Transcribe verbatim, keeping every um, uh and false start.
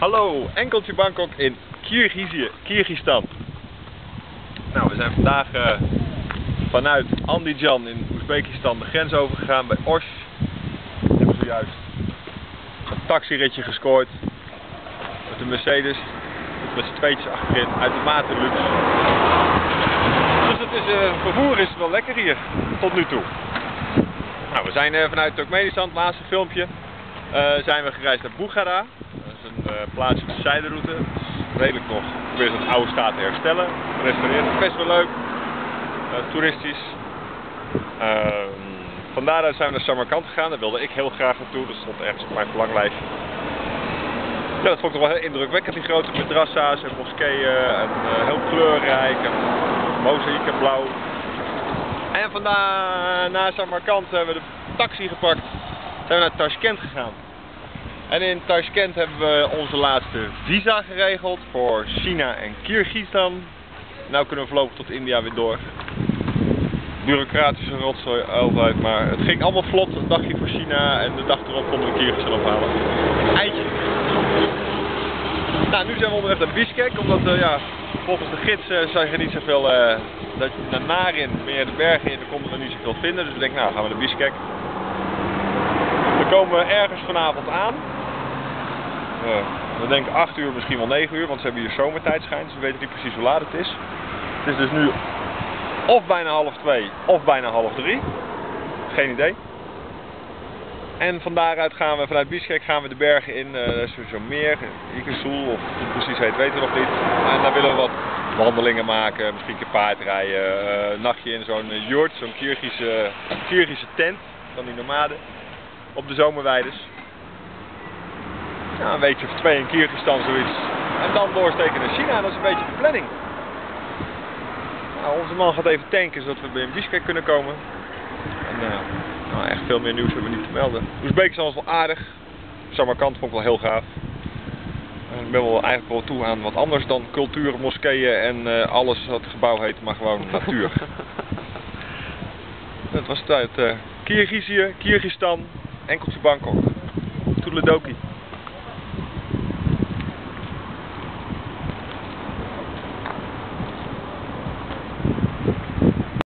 Hallo, enkeltje Bangkok in Kirgizië, Kirgistan. Nou, we zijn vandaag uh, vanuit Andijan in Oezbekistan de grens overgegaan bij Osh. We hebben zojuist een taxiritje gescoord met een Mercedes, met z'n tweetjes achterin, uitermate luxe. Dus het is, uh, vervoer is wel lekker hier, tot nu toe. Nou, we zijn uh, vanuit Turkmenistan, het laatste filmpje, uh, zijn we gereisd naar Bukhara. Dat is een uh, plaatsje op de zijderoute. Het is redelijk nog, probeer zo'n oude staat te herstellen, gerestaureerd. Best wel leuk, uh, toeristisch. Uh, van daaruit zijn we naar Samarkand gegaan, daar wilde ik heel graag naartoe, dat stond ergens op mijn verlanglijstje. Ja, dat vond ik toch wel heel indrukwekkend, die grote madrassa's en moskeeën en uh, heel kleurrijk en mozaïek en blauw. En vandaar na Samarkand hebben we de taxi gepakt, zijn we naar Tashkent gegaan. En in Tashkent hebben we onze laatste visa geregeld voor China en Kirgisistan. Nou kunnen we voorlopig tot India weer door. Bureaucratische rotzooi altijd, maar het ging allemaal vlot. Een dagje voor China en de dag erop konden we Kirgisistan ophalen. Eitje. Nou, nu zijn we onderweg naar Bishkek, omdat uh, ja, volgens de gids uh, zag je niet zoveel uh, dat je naar Narin, meer de bergen in, daar konden we niet zoveel vinden. Dus ik denk, nou gaan we naar Bishkek. We komen ergens vanavond aan. Uh, we denken acht uur, misschien wel negen uur, want ze hebben hier zomertijd schijnt. Dus we weten niet precies hoe laat het is. Het is dus nu of bijna half twee of bijna half drie. Geen idee. En van daaruit gaan we vanuit Bishkek gaan we de bergen in, uh, zo'n meer, Ikesul of hoe het precies heet, weten we nog niet. En daar willen we wat wandelingen maken, misschien een keer paardrijden, uh, een nachtje in zo'n uh, yurt, zo'n Kirgische, Kirgische tent van die nomaden op de zomerweides. Ja, een weekje of twee in Kirgistan zoiets. En dan doorsteken naar China, dat is een beetje de planning. Nou, onze man gaat even tanken zodat we bij Bishkek kunnen komen. En, uh, nou, echt veel meer nieuws hebben we niet te melden. Oezbekistan was wel aardig. Samarkand vond ik wel heel gaaf. Ik ben wel eigenlijk wel toe aan wat anders dan cultuur, moskeeën en uh, alles wat het gebouw heet, maar gewoon natuur. Dat was het uit uh, Kirgizië, Kirgistan, enkeltje Bangkok. Toedeledokie.